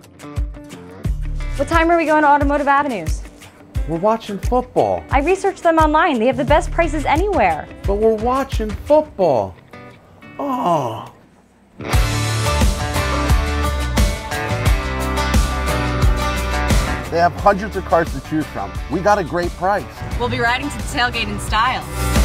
What time are we going to Automotive Avenues? We're watching football. I researched them online. They have the best prices anywhere. But we're watching football. Oh. They have hundreds of cars to choose from. We got a great price. We'll be riding to the tailgate in style.